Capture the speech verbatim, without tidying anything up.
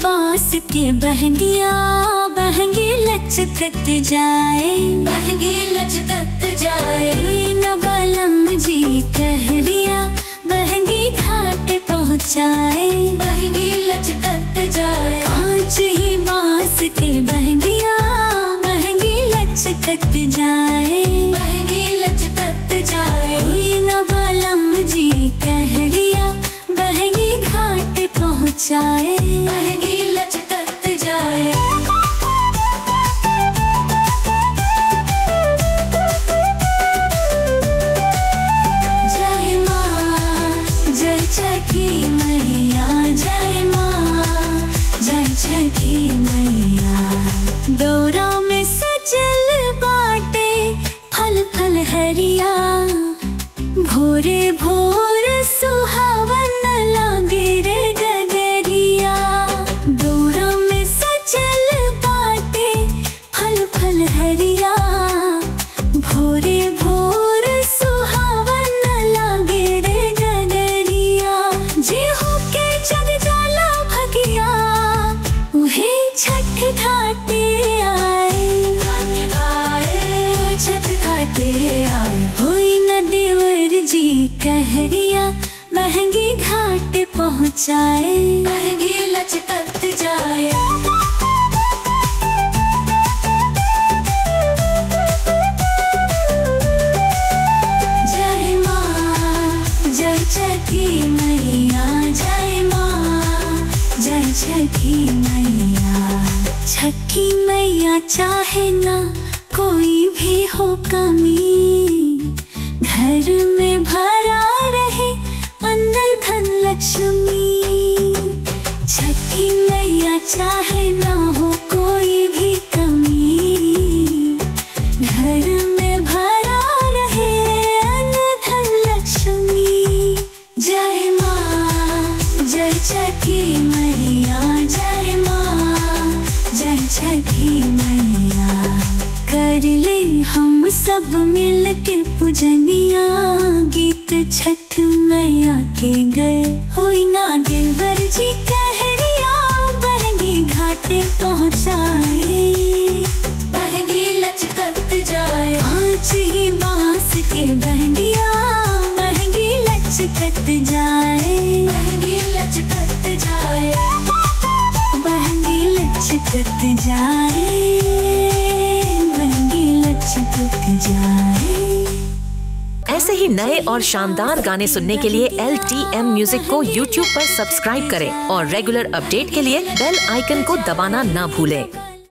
बांस के बहंगिया बहंगी लचकत जाए, बहंगी लचकत जाए। न बलम जी कह दिया बहंगी घाट पहुँचाए, बहंगी लचकत जाए। कांच ही बांस के बहंगिया बहंगी लचकत जाए, बहंगी लचकत जाए। न बलम जी कह दिया बहंगी घाट पहुँचाए, बहंगी लचकत जाए। जय माँ जय छठी मैया, जय माँ जय छठी मैया। दौरा में सजल बाटे फल फल हरिया, भोरे भोर सुहावन लागे रे गगरिया। दौरा में सजल बाटे फल फल हरिया, भोरे भोर सुहावन लागे रे गगरिया। जे होके जग जाला भगिया उहे छठ घाटे आए, छठ घाटे आए। होई न देवर जी कह दिया बहंगी घाट पहुँचाए, बहंगी लचकत जाए। जय माँ जय छठी मैया, जय माँ जय छठी मैया। छठी मैया चाहे ना कोई भी हो कमी, घर में भरा रहे अन्न धन लक्ष्मी। छठी मैया चाहे ना हो कोई भी कमी, घर में भरा रहे अन्न धन लक्ष्मी। जय माँ जय छठी मैया, जय माँ जय छठी मैया। कर ले हम सब मिल के पूजनिया, गीत छठ मैया के गए होई ना देवर जी कह दिया बहंगी घाटे पहुँचाए, बहंगी लचकत जाए। पाँच ही बांस के बहंगिया बहंगी लचकत जाए, बहंगी लचकत जाए, बहंगी लचकत जाए, बहंगी लचकत जाए। ऐसे ही नए और शानदार गाने सुनने के लिए एल टी एम म्यूजिक को यूट्यूब पर सब्सक्राइब करें और रेगुलर अपडेट के लिए बेल आइकन को दबाना ना भूलें।